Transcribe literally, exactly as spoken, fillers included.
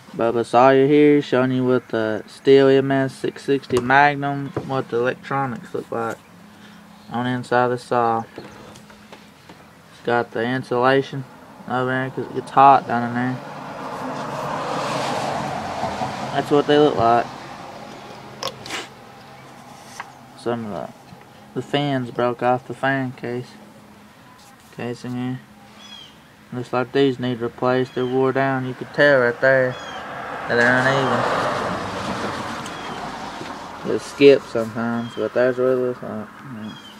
Bubba Sawyer here, showing you what the stihl M S six sixty Magnum, what the electronics look like on the inside of the saw. It's got the insulation over there because it gets hot down in there. That's what they look like. Some of the, the fans broke off the fan case casing here. Looks like these need replaced. They're wore down. You could tell right there that they're uneven. They skip sometimes, but that's what it looks like. Yeah.